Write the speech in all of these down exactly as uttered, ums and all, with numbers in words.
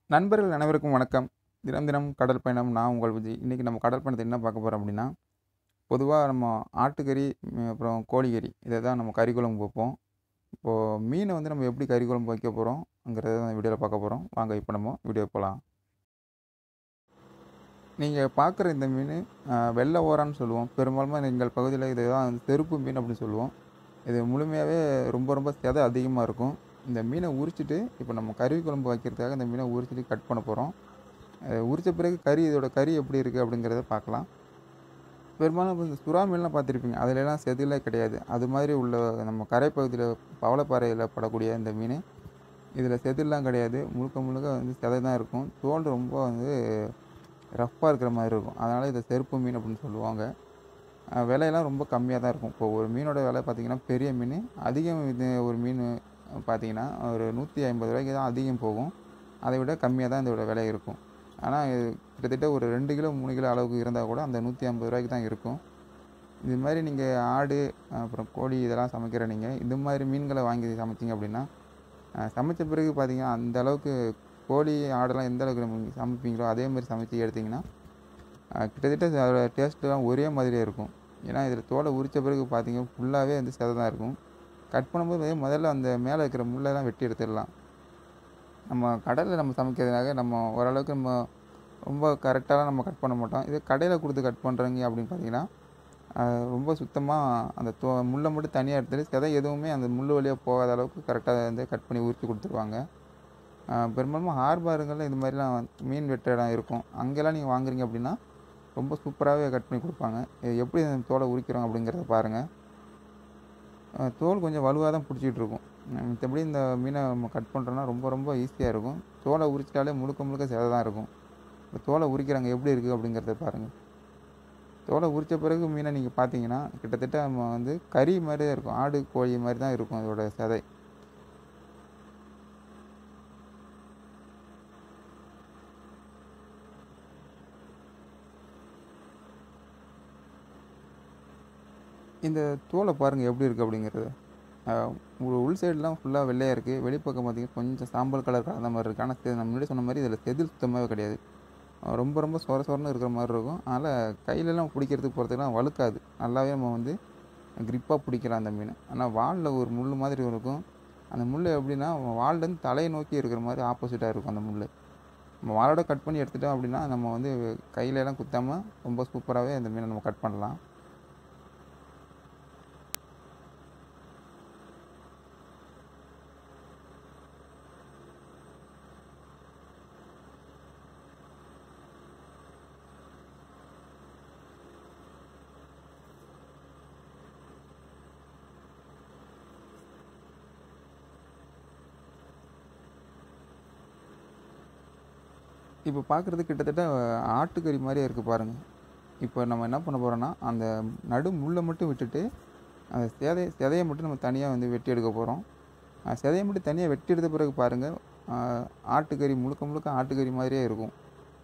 நண்பர்கள் அனைவருக்கும் வணக்கம். தினம் தினம் கடல் பயணம். நான் உங்கள் விஜய். இன்றைக்கி நம்ம கடல் பயணத்தை என்ன பார்க்க போகிறோம் அப்படின்னா, பொதுவாக நம்ம ஆட்டுக்கறி, ம், அப்புறம் கோழிக்கறி இதை தான் நம்ம கறி குழம்பு வைப்போம். இப்போது மீனை வந்து நம்ம எப்படி கறி குழம்பு வைக்க போகிறோங்கிறத தான் வீடியோவில் பார்க்க போகிறோம். வாங்க இப்போ நம்ம வீடியோ போகலாம். நீங்கள் பார்க்குற இந்த மீன் வெள்ளை ஓரான்னு சொல்லுவோம். பெரும்பாலும் எங்கள் பகுதியில் இதை தான் வந்து செருப்பு மீன் அப்படின்னு சொல்லுவோம். இது முழுமையாகவே ரொம்ப ரொம்ப செதை அதிகமாக இருக்கும். இந்த மீனை உரிச்சிட்டு இப்போ நம்ம கறி குழம்பு வைக்கிறதுக்காக இந்த மீனை உரிச்சிட்டு கட் பண்ண போகிறோம். உரித்த பிறகு கறி இதோட கறி எப்படி இருக்குது அப்படிங்கிறத பார்க்கலாம். பெரும்பாலும் இப்போ இந்த சுறா மீன்லாம் பார்த்துருப்பீங்க. அதிலெல்லாம் செதிலே கிடையாது. அது மாதிரி உள்ள நம்ம கரைப்பகுதியில் பவளப்பாறையில் படக்கூடிய இந்த மீன், இதில் செதில்லாம் கிடையாது. முழுக்க முழுக்க வந்து செதை தான் இருக்கும். தோல் ரொம்ப வந்து ரஃப்பாக இருக்கிற மாதிரி இருக்கும். அதனால் இதை செருப்பு மீன் அப்படின்னு சொல்லுவாங்க. விலையெல்லாம் ரொம்ப கம்மியாக தான் இருக்கும். இப்போ ஒரு மீனோட விலை பார்த்திங்கன்னா, பெரிய மீன் அதிகம் இது ஒரு மீன் பார்த்திங்கன்னா ஒரு நூற்றி ஐம்பது ரூபாய்க்கு தான் அதிகம் போகும். அதை விட கம்மியாக தான் இதோட விலை இருக்கும். ஆனால் கிட்டத்தட்ட ஒரு ரெண்டு கிலோ மூணு கிலோ அளவுக்கு இருந்தால் கூட அந்த நூற்றி ஐம்பது ரூபாய்க்கு தான் இருக்கும். இது மாதிரி நீங்கள் ஆடு அப்புறம் கோழி இதெல்லாம் சமைக்கிற நீங்கள் இந்த மாதிரி மீன்களை வாங்கி சமைச்சிங்க அப்படின்னா, சமைச்ச பிறகு பார்த்திங்கன்னா அந்த அளவுக்கு கோழி ஆடெல்லாம் எந்த அளவுக்கு நம்ம சமைப்பீங்களோ அதே மாதிரி சமைச்சு எடுத்திங்கன்னா கிட்டத்தட்ட அதோட டேஸ்ட்டுலாம் ஒரே மாதிரியே இருக்கும். ஏன்னா இதில் தோலை உரித்த பிறகு பார்த்திங்கன்னா ஃபுல்லாகவே வந்து செதை தான் இருக்கும். கட் பண்ணும்போது முதல்ல அந்த மேலே இருக்கிற முள்ளெல்லாம் வெட்டி எடுத்துடலாம். நம்ம கடலில் நம்ம சமைக்கிறதுனால நம்ம ஓரளவுக்கு நம்ம ரொம்ப கரெக்டாக நம்ம கட் பண்ண மாட்டோம். இதே கடையில் கொடுத்து கட் பண்ணுறீங்க அப்படின்னு பார்த்தீங்கன்னா, ரொம்ப சுத்தமாக அந்த தோ முள்ளை மட்டும் தனியாக எடுத்துகிட்டு செதை எதுவுமே அந்த முள் வழியாக போகாத அளவுக்கு கரெக்டாக வந்து கட் பண்ணி உரித்து கொடுத்துருவாங்க. பெரும்பாலும் ஹார்பருங்களில் இது மாதிரிலாம் மீன் வெட்டுற இடம் இருக்கும். அங்கெல்லாம் நீங்கள் வாங்குறீங்க அப்படின்னா ரொம்ப சூப்பராகவே கட் பண்ணி கொடுப்பாங்க. எப்படி அந்த தோலை உரிக்கிறோம் அப்படிங்கிறத பாருங்கள். தோல் கொஞ்சம் வலுவாக தான் பிடிச்சிட்டு இருக்கும். மற்றபடி இந்த மீனை நம்ம கட் பண்ணுறோன்னா ரொம்ப ரொம்ப ஈஸியாக இருக்கும். தோலை உரிச்சிட்டாலே முழுக்க முழுக்க செதை தான் இருக்கும். இந்த தோலை உரிக்கிறாங்க எப்படி இருக்குது அப்படிங்கிறத பாருங்கள். தோலை உரித்த பிறகு மீனை நீங்கள் பார்த்தீங்கன்னா கிட்டத்தட்ட நம்ம வந்து கறி மாதிரி தான் இருக்கும். ஆடு கோழி மாதிரி தான் இருக்கும் அதோட செதை. இந்த தோலை பாருங்கள் எப்படி இருக்குது அப்படிங்கிறது. உள் சைடெலாம் ஃபுல்லாக வெள்ளையாக இருக்குது. வெளிப்பக்கம் பார்த்திங்கன்னா கொஞ்சம் சாம்பல் கலர் கலந்த மாதிரி இருக்குது. ஆனால் நம்ம முன்னாடி சொன்ன மாதிரி இதில் செதில் சுத்தமாகவே கிடையாது. ரொம்ப ரொம்ப சொர சொரன்னு இருக்கிற மாதிரி இருக்கும். அதனால் கையிலலாம் பிடிக்கிறதுக்கு போகிறதுக்குலாம் வழுக்காது. நல்லாவே நம்ம வந்து க்ரிப்பாக பிடிக்கலாம் அந்த மீன். ஆனால் வாலில் ஒரு முள் மாதிரி இருக்கும். அந்த முள் எப்படின்னா வால்லேருந்து தலையை நோக்கி இருக்கிற மாதிரி ஆப்போசிட்டாக இருக்கும் அந்த முள். நம்ம வாலோட கட் பண்ணி எடுத்துட்டோம் அப்படின்னா நம்ம வந்து கையிலலாம் குத்தாமல் ரொம்ப சூப்பராகவே அந்த மீனை நம்ம கட் பண்ணலாம். இப்போ பார்க்குறது கிட்டத்தட்ட ஆட்டுக்கறி மாதிரியே இருக்குது பாருங்கள். இப்போ நம்ம என்ன பண்ண போகிறோன்னா, அந்த நடு முள்ளை மட்டும் விட்டுட்டு அந்த செதை செதையை மட்டும் நம்ம தனியாக வந்து வெட்டி எடுக்க போகிறோம். செதையை மட்டும் தனியாக வெட்டி எடுத்த பிறகு பாருங்கள், ஆட்டுக்கறி முழுக்க முழுக்க ஆட்டுக்கறி மாதிரியே இருக்கும்.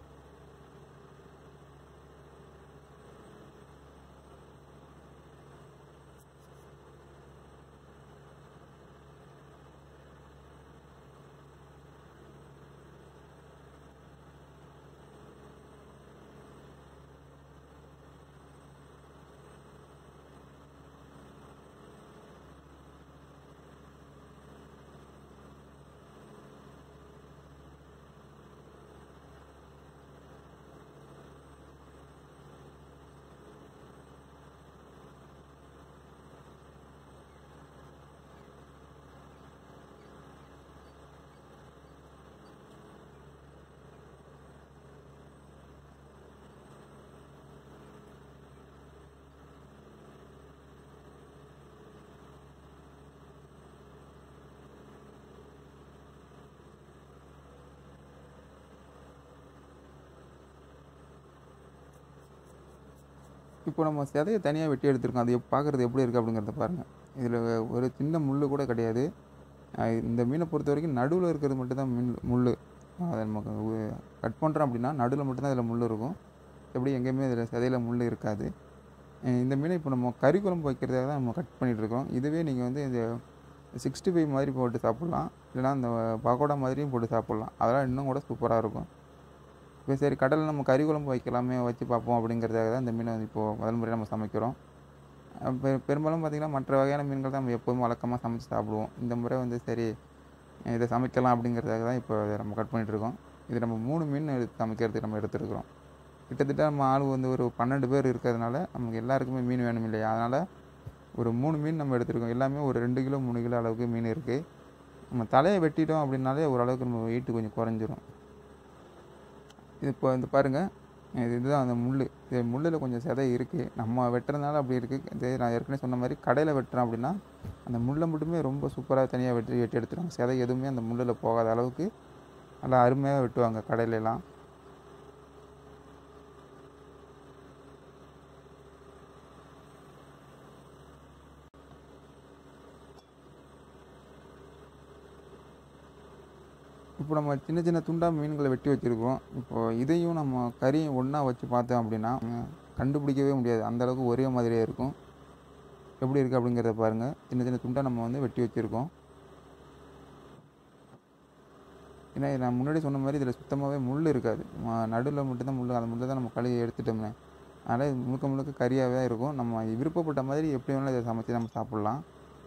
இப்போ நம்ம செதையை தனியாக வெட்டி எடுத்துருக்கோம். அது பார்க்குறது எப்படி இருக்குது அப்படிங்கிறத பாருங்கள். இதில் ஒரு சின்ன முள் கூட கிடையாது. இந்த மீனை பொறுத்த வரைக்கும் நடுவில் இருக்கிறது மட்டும்தான் மீன் முள். அதை நம்ம கட் பண்ணுறோம் அப்படின்னா நடுவில் மட்டும்தான் இதில் முள் இருக்கும். எப்படி எங்கேயுமே இதில் செதையில் முள் இருக்காது. இந்த மீனை இப்போ நம்ம கறி குழம்பு வைக்கிறதாக தான் நம்ம கட் பண்ணிகிட்ருக்கோம். இதுவே நீங்கள் வந்து இந்த சிக்ஸ்டி ஃபைவ் மாதிரி போட்டு சாப்பிட்லாம், இல்லைனா அந்த பகோடா மாதிரியும் போட்டு சாப்பிட்லாம். அதெல்லாம் இன்னும் கூட சூப்பராக இருக்கும். இப்போ சரி கடலில் நம்ம கறி குழம்பு வைக்கலாமே, வச்சு பார்ப்போம் அப்படிங்கிறதுக்காக தான் இந்த மீனை இப்போது முதல் முறையாக நம்ம சமைக்கிறோம். பெ பெரும்பாலும் பார்த்திங்கன்னா மற்ற வகையான மீன்கள் தான் நம்ம எப்போதும் வழக்கமாக சமைச்சு சாப்பிடுவோம். இந்த முறை வந்து சரி இதை சமைக்கலாம் அப்படிங்கிறதுக்காக தான் இப்போ இதை நம்ம கட் பண்ணிகிட்ருக்கோம். இது நம்ம மூணு மீன் எடுத்து சமைக்கிறதுக்கு நம்ம எடுத்துருக்குறோம். கிட்டத்தட்ட நம்ம ஆள் வந்து ஒரு பன்னெண்டு பேர் இருக்கிறதுனால நமக்கு எல்லாருக்குமே மீன் வேணும் இல்லையா, அதனால் ஒரு மூணு மீன் நம்ம எடுத்துருக்கோம். எல்லாமே ஒரு ரெண்டு கிலோ மூணு கிலோ அளவுக்கு மீன் இருக்குது. நம்ம தலையை வெட்டிட்டோம் அப்படின்னாலே ஓரளவுக்கு நம்ம வெயிட்டு கொஞ்சம் குறைஞ்சிரும். இது இப்போ இந்த பாருங்கள், இது இதுதான் அந்த முள். இது முள்ளில் கொஞ்சம் செதை இருக்குது, நம்ம வெட்டுறதுனால அப்படி இருக்குது. இது நான் ஏற்கனவே சொன்ன மாதிரி கடையில் வெட்டுறோம் அப்படின்னா அந்த முள்ளை மட்டுமே ரொம்ப சூப்பராக தனியாக வெட்டி வெட்டி எடுத்துருவாங்க. செதை எதுவுமே அந்த முள்ளில் போகாத அளவுக்கு நல்லா அருமையாக வெட்டுவாங்க கடையிலலாம். இப்போ நம்ம சின்ன சின்ன துண்டாக மீன்களை வெட்டி வச்சுருக்கோம். இப்போது இதையும் நம்ம கறியும் ஒன்றா வச்சு பார்த்தோம் அப்படின்னா கண்டுபிடிக்கவே முடியாது, அந்தளவுக்கு ஒரே மாதிரியே இருக்கும். எப்படி இருக்குது அப்படிங்கிறத பாருங்கள். சின்ன சின்ன துண்டாக நம்ம வந்து வெட்டி வச்சுருக்கோம். ஏன்னா நான் முன்னாடி சொன்ன மாதிரி இதில் சுத்தமாகவே முள் இருக்காது, நடுவில் மட்டும்தான் முள். அந்த முள்ளை தான் நம்ம கழுவி எடுத்துட்டோம்னே, அதனால் முழுக்க முழுக்க கறியாகவே தான் இருக்கும். நம்ம விருப்பப்பட்ட மாதிரி எப்படி வேணாலும் இதை சமைச்சு நம்ம சாப்பிட்லாம்.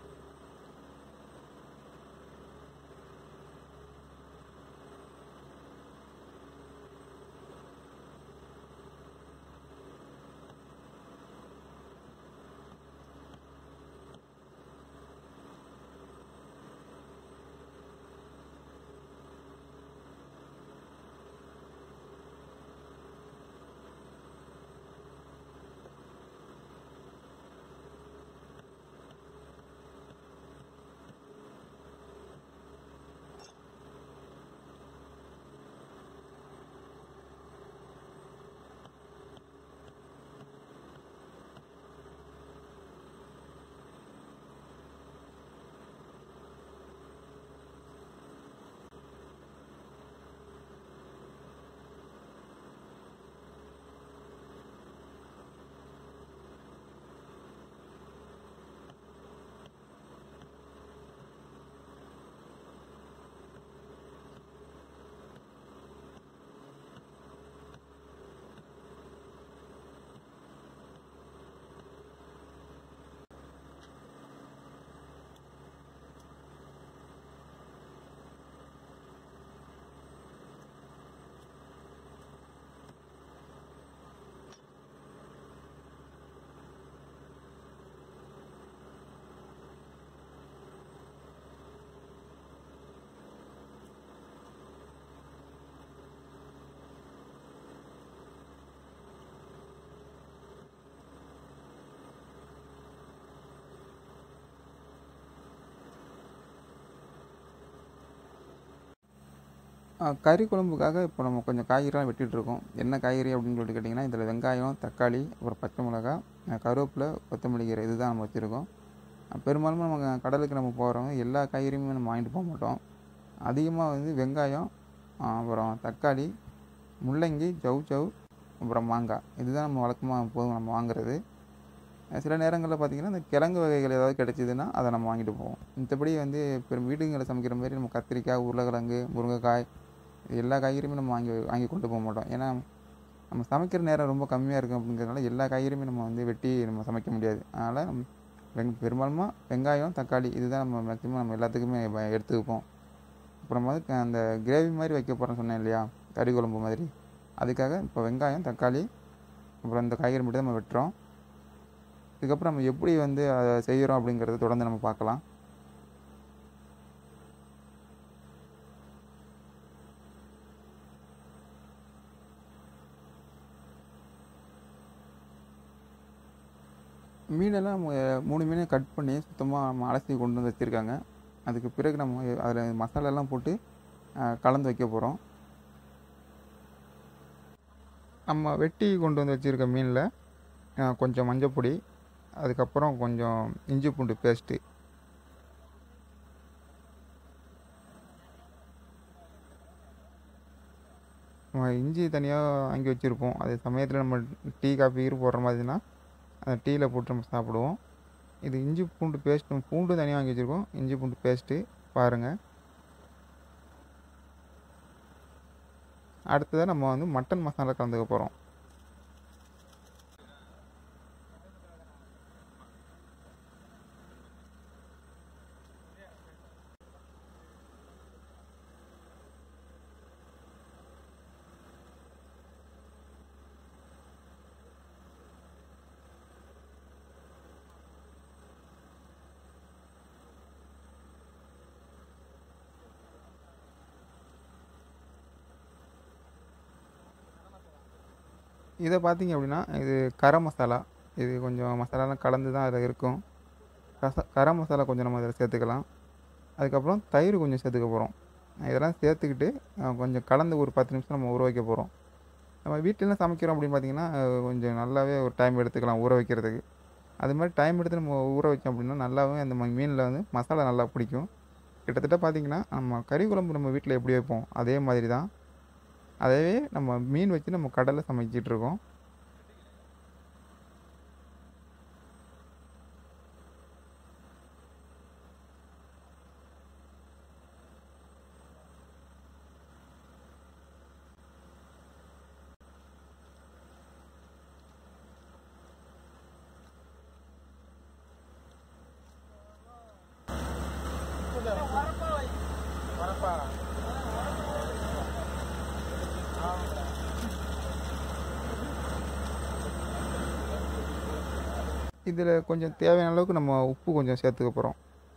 கறி குழம்புக்காக இப்போ நம்ம கொஞ்சம் காய்கறிலாம் வெட்டிகிட்ருக்கோம். என்ன காய்கறி அப்படின்னு சொல்லிட்டு கேட்டிங்கன்னா, இதில் வெங்காயம், தக்காளி, அப்புறம் பச்சை மிளகா, கருவேப்பிலை, கொத்தமல்லி கீரை இது தான் நம்ம வச்சுருக்கோம். பெரும்பாலும் நம்ம கடலுக்கு நம்ம போகிறவங்க எல்லா காய்கறியுமே நம்ம வாங்கிட்டு போக மாட்டோம். அதிகமாக வந்து வெங்காயம், அப்புறம் தக்காளி, முள்ளங்கி, சௌசௌ, அப்புறம் மாங்காய் இதுதான் நம்ம வழக்கமாக போதும் நம்ம வாங்குறது. சில நேரங்களில் பார்த்திங்கன்னா இந்த கிழங்கு வகைகள் ஏதாவது கிடச்சிதுன்னா அதை நம்ம வாங்கிட்டு போவோம். மற்றபடி வந்து பெரும் வீடுங்களில் சமைக்கிற மாதிரி நம்ம கத்திரிக்காய், உருளைக்கிழங்கு, முருங்கைக்காய் எல்லா காய்கறியுமே நம்ம வாங்கி வாங்கி கொண்டு போக மாட்டோம். ஏன்னா நம்ம சமைக்கிற நேரம் ரொம்ப கம்மியாக இருக்கும் அப்படிங்கிறதுனால எல்லா காய்கறியுமே நம்ம வந்து வெட்டி நம்ம சமைக்க முடியாது. அதனால் நம்ம வெங் பெரும்பாலுமா வெங்காயம், தக்காளி இதுதான் நம்ம மேக்ஸிமம் நம்ம எல்லாத்துக்குமே எடுத்துக்குப்போம். அப்புறம் வந்து அந்த கிரேவி மாதிரி வைக்க போகிறோன்னு சொன்னேன் இல்லையா, கறி குழம்பு மாதிரி, அதுக்காக இப்போ வெங்காயம், தக்காளி, அப்புறம் இந்த காய்கறி மட்டும் நம்ம வெட்டுறோம். இதுக்கப்புறம் நம்ம எப்படி வந்து அதை செய்கிறோம் அப்படிங்கிறத தொடர்ந்து நம்ம பார்க்கலாம். மீனெல்லாம் மூணு மீனை கட் பண்ணி சுத்தமாக நம்ம அலசி கொண்டு வந்து வச்சுருக்காங்க. அதுக்கு பிறகு நம்ம அதில் மசாலாலாம் போட்டு கலந்து வைக்க போகிறோம். நம்ம வெட்டி கொண்டு வந்து வச்சுருக்க மீனில் கொஞ்சம் மஞ்சப்பொடி, அதுக்கப்புறம் கொஞ்சம் இஞ்சி பூண்டு பேஸ்ட்டு, நம்ம இஞ்சி தனியாக வாங்கி வச்சுருப்போம். அதே சமயத்தில் நம்ம டீ காஃபி போடுற மாதிரினா அந்த டீயில் போட்டு நம்ம சாப்பிடுவோம். இது இஞ்சி பூண்டு பேஸ்ட்டு, பூண்டு தனியாக வாங்கி வச்சுருக்கோம். இஞ்சி பூண்டு பேஸ்ட்டு பாருங்கள். அடுத்ததாக நம்ம வந்து மட்டன் மசாலா கலந்துக்க போகிறோம். இதை பார்த்தீங்க அப்படின்னா இது கரம் மசாலா. இது கொஞ்சம் மசாலாலாம் கலந்து தான் அதில் இருக்கும். கச கரம் மசாலா கொஞ்சம் நம்ம அதில் சேர்த்துக்கலாம். அதுக்கப்புறம் தயிர் கொஞ்சம் சேர்த்துக்க போகிறோம். இதெல்லாம் சேர்த்துக்கிட்டு கொஞ்சம் கலந்து ஒரு பத்து நிமிஷம் நம்ம ஊற வைக்க போகிறோம். நம்ம வீட்டிலலாம் சமைக்கிறோம் அப்படின்னு பார்த்தீங்கன்னா கொஞ்சம் நல்லாவே ஒரு டைம் எடுத்துக்கலாம் ஊற வைக்கிறதுக்கு. அது மாதிரி டைம் எடுத்து நம்ம ஊற வச்சோம் அப்படின்னா நல்லாவே அந்த மீனில் வந்து மசாலா நல்லா பிடிக்கும். கிட்டத்தட்ட பார்த்திங்கன்னா நம்ம கறி குழம்பு நம்ம வீட்டில் எப்படி வைப்போம் அதே மாதிரி தான். அதவே நம்ம மீன் வச்சு நம்ம கடலில் சமைச்சிட்ருக்கோம். இதில் கொஞ்சம் தேவையான அளவுக்கு நம்ம உப்பு கொஞ்சம் சேர்த்துக்க போகிறோம்.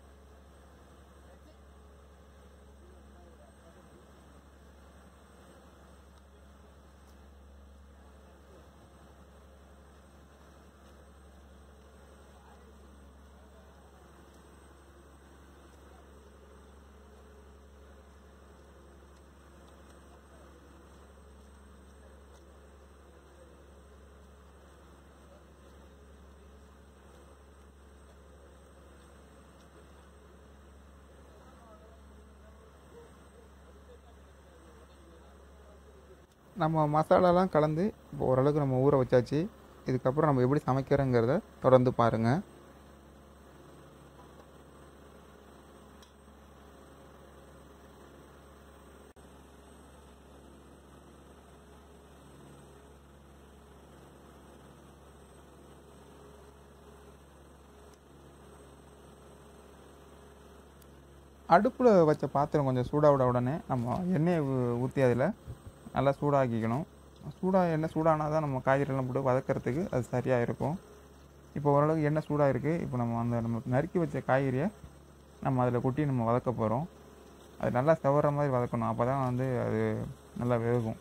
நம்ம மசாலாலாம் கலந்து இப்போ ஓரளவுக்கு நம்ம ஊற வச்சாச்சு. இதுக்கப்புறம் நம்ம எப்படி சமைக்கிறோங்கிறத தொடர்ந்து பாருங்கள். அடுப்பில் வச்ச பாத்திரம் கொஞ்சம் சூடாக விட உடனே நம்ம எண்ணெயை ஊற்றி அதில் நல்லா சூடாக்கிக்கணும். சூடாக எண்ணெய் சூடானால் தான் நம்ம காய்கறிலாம் போட்டு வதக்கிறதுக்கு அது சரியாக இருக்கும். இப்போ ஓரளவுக்கு எண்ணெய் சூடாக இருக்குது. இப்போ நம்ம அந்த நம்ம நறுக்கி வச்ச காய்கறியை நம்ம அதில் கொட்டி நம்ம வதக்க போகிறோம். அது நல்லா செவற மாதிரி வதக்கணும். அப்போ தான் வந்து அது நல்லா வேகும்.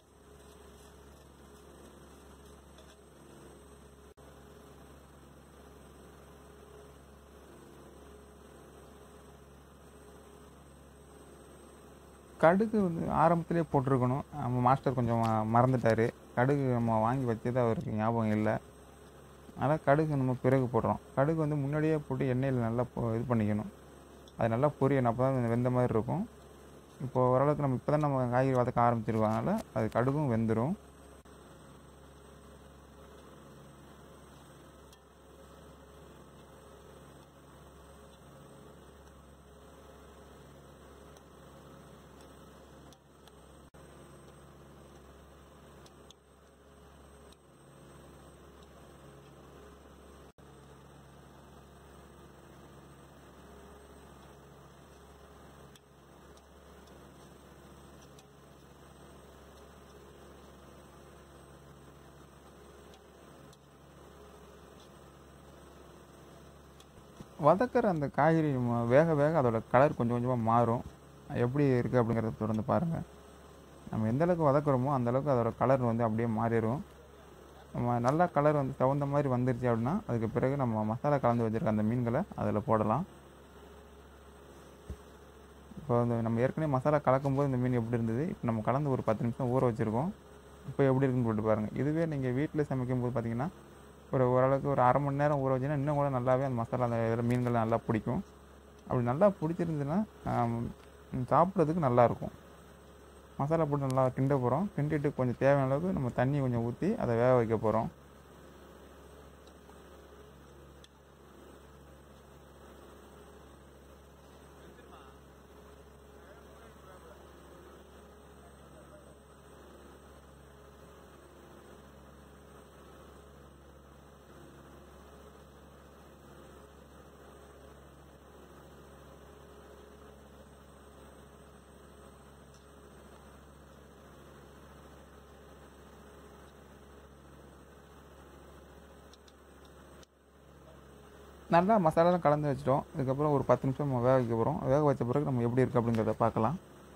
கடுகு வந்து ஆரம்பத்திலே போட்டிருக்கணும். நம்ம மாஸ்டர் கொஞ்சம் மறந்துட்டார். கடுகு நம்ம வாங்கி வச்சது அவருக்கு ஞாபகம் இல்லை. அதனால் கடுகு நம்ம பிறகு போடுறோம். கடுகு வந்து முன்னாடியே போட்டு எண்ணெயில் நல்லா இது பண்ணிக்கணும். அது நல்லா பொரியணும். அப்போ தான் வெந்த மாதிரி இருக்கும். இப்போது ஓரளவுக்கு நம்ம இப்போ தான் நம்ம காய்கறி வதக்க ஆரம்பிச்சிருக்கோம். அதனால் அது கடுகும் வெந்துடும். வதக்கிற அந்த காய்கறி வேக வேக அதோடய கலர் கொஞ்சம் கொஞ்சமாக மாறும். எப்படி இருக்குது அப்படிங்கிறத தொடர்ந்து பாருங்கள். நம்ம எந்தளவுக்கு வதக்குறோமோ அந்தளவுக்கு அதோடய கலர் வந்து அப்படியே மாறிடும். நம்ம நல்லா கலர் வந்து தகுந்த மாதிரி வந்துருச்சு அப்படின்னா அதுக்கு பிறகு நம்ம மசாலா கலந்து வச்சுருக்க அந்த மீன்களை அதில் போடலாம். இப்போ வந்து நம்ம ஏற்கனவே மசாலா கலக்கும்போது இந்த மீன் எப்படி இருந்தது, இப்போ நம்ம கலந்து ஒரு பத்து நிமிஷம் ஊற வச்சுருக்கோம். இப்போ எப்படி இருக்குன்னு போட்டு பாருங்கள். இதுவே நீங்கள் வீட்டில் சமைக்கும்போது பார்த்திங்கன்னா ஒரு ஓரளவுக்கு ஒரு அரை மணி நேரம் ஊற வச்சிங்கன்னா இன்னும் கூட நல்லாவே அந்த மசாலா அந்த இதில் மீன்கள் நல்லா பிடிக்கும். அப்படி நல்லா பிடிச்சிருந்துன்னா சாப்பிட்றதுக்கு நல்லாயிருக்கும். மசாலா போட்டு நல்லா கிண்ட போகிறோம். கிண்டிட்டு கொஞ்சம் தேவையான அளவுக்கு நம்ம தண்ணி கொஞ்சம் ஊற்றி அதை வேக வைக்க போகிறோம். நல்லா மசாலாலாம் கலந்து வச்சிட்டோம். இதுக்கப்புறம் ஒரு பத்து நிமிஷம் நம்ம வேக வைக்க போகிறோம். வேக வச்ச பிறகு நம்ம எப்படி இருக்குது அப்படிங்கிறத பார்க்கலாம்.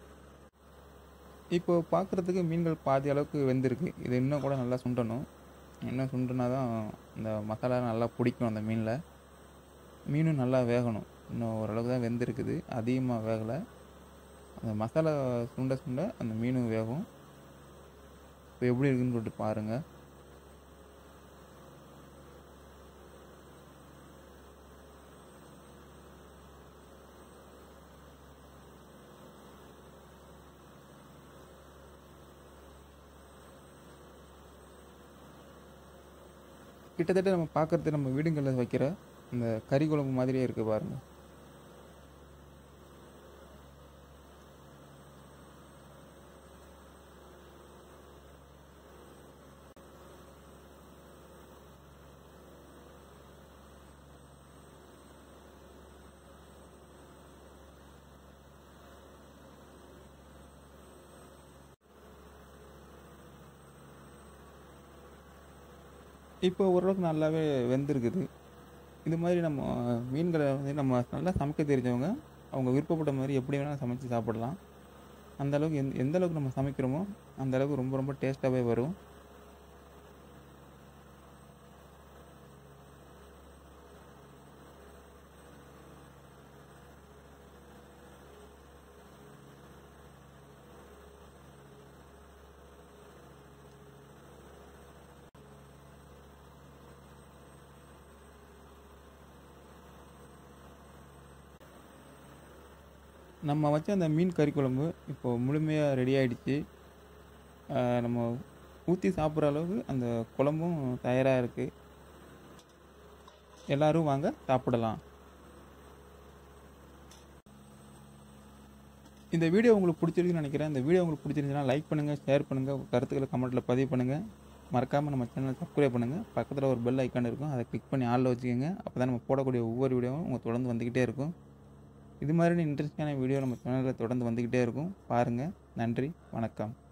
இப்போ பார்க்குறதுக்கு மீன்கள் பாதி அளவுக்கு வெந்திருக்கு. இது இன்னும் கூட நல்லா சுண்டணும். இன்னும் சுண்டுனா தான் இந்த மசாலா நல்லா பிடிக்கும் அந்த மீனில். மீனும் நல்லா வேகணும். இன்னும் ஓரளவுக்கு தான் வெந்திருக்குது, அதிகமாக வேகலை. அந்த மசாலா சுண்ட சுண்ட அந்த மீனும் வேகும். இப்போ எப்படி இருக்குன்னு சொல்லிட்டு பாருங்கள். கிட்டத்தட்ட நம்ம பார்க்குறது நம்ம வீடுங்களில் வைக்கிற அந்த கறி குழம்பு மாதிரியே இருக்குது பாருங்கள். இப்போ ஓரளவுக்கு நல்லாவே வெந்திருக்குது. இது மாதிரி நம்ம மீன்களை வந்து நம்ம நல்லா சமைக்க தெரிஞ்சவங்க அவங்க விருப்பப்பட்ட மாதிரி எப்படி வேணாலும் சமைச்சு சாப்பிடலாம். அந்தளவுக்கு எந் எந்த அளவுக்கு நம்ம சமைக்கிறோமோ அந்தளவுக்கு ரொம்ப ரொம்ப டேஸ்ட்டாகவே வரும். நம்ம வச்ச அந்த மீன் கறி குழம்பு இப்போது முழுமையாக ரெடி ஆகிடுச்சு. நம்ம ஊற்றி சாப்பிட்ற அளவுக்கு அந்த குழம்பும் தயாராக இருக்குது. எல்லோரும் வாங்க சாப்பிடலாம். இந்த வீடியோ உங்களுக்கு பிடிச்சிருக்குன்னு நினைக்கிறேன். இந்த வீடியோ உங்களுக்கு பிடிச்சிருந்துச்சுன்னா லைக் பண்ணுங்கள், ஷேர் பண்ணுங்கள், கருத்துக்களை கமெண்ட்டில் பதிவு பண்ணுங்கள். மறக்காமல் நம்ம சேனலை சப்ஸ்கிரைப் பண்ணுங்கள். பக்கத்தில் ஒரு பெல் ஐக்கான் இருக்கும், அதை கிளிக் பண்ணி ஆளில் வச்சுக்கோங்க. அப்போ தான் நம்ம போடக்கூடிய ஒவ்வொரு வீடியோவும் உங்கள் தொடர்ந்து வந்துக்கிட்டே இருக்கும். இது மாதிரி இன்ட்ரெஸ்டிங்கான வீடியோ நம்ம சேனலில் தொடர்ந்து வந்துக்கிட்டே இருக்கும். பாருங்கள். நன்றி, வணக்கம்.